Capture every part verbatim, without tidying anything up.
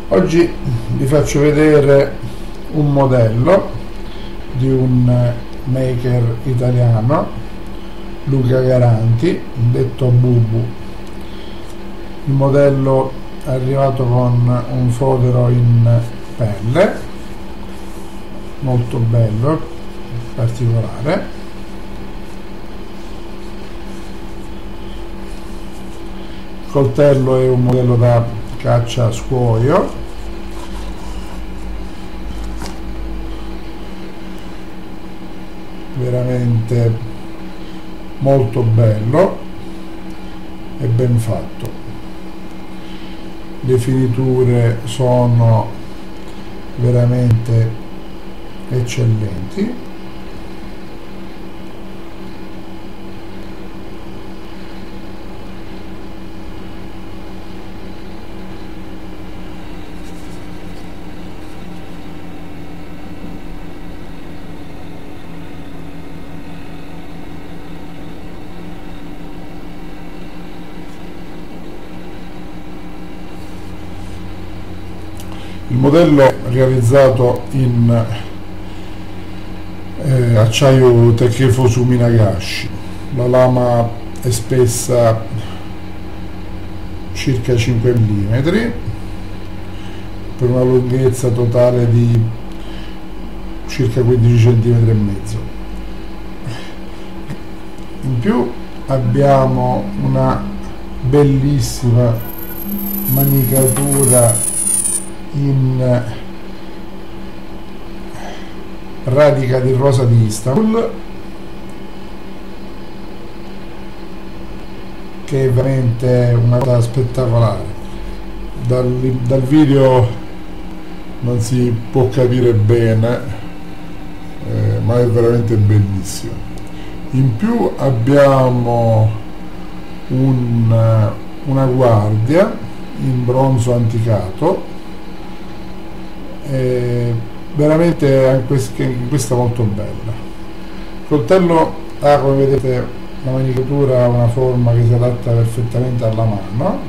Oggi vi faccio vedere un modello di un maker italiano, Luca Garanti, detto Bubu. Il modello è arrivato con un fodero in pelle, molto bello, particolare. Il coltello è un modello da caccia a scuoio, veramente molto bello e ben fatto. Le finiture sono veramente eccellenti. Il modello è realizzato in eh, acciaio Takefusu Minagashi. La lama è spessa circa cinque millimetri per una lunghezza totale di circa quindici centimetri e mezzo. In più abbiamo una bellissima manicatura in radica di rosa di Istanbul, che è veramente una cosa spettacolare. Dal, dal video non si può capire bene, eh, ma è veramente bellissimo. In più abbiamo un, una guardia in bronzo anticato, e veramente anche questa molto bella. Il coltello ha, come vedete, una manicatura, una forma che si adatta perfettamente alla mano,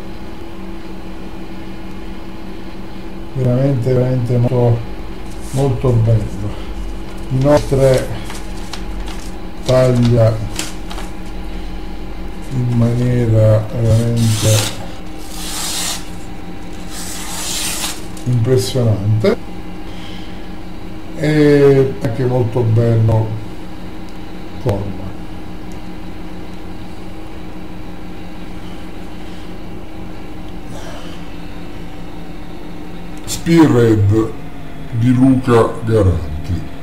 veramente veramente molto, molto bello. Inoltre taglia in maniera veramente impressionante e anche molto bello forma. Spearhead di Luca Garanti.